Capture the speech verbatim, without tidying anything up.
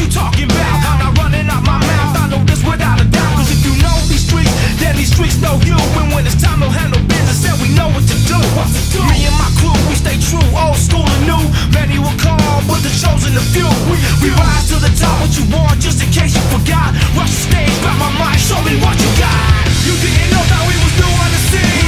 you talking about? I'm not running out my mouth, I know this without a doubt. Cause if you know these streets, then these streets know you. And when it's time to handle business, then we know what to do. Me and my crew, we stay true, old school and new. Many will call, but the chosen a few. We rise to the top, what you want, just in case you forgot. Rush the stage, grab my mic, show me what you got. You didn't know that we was new on the scene.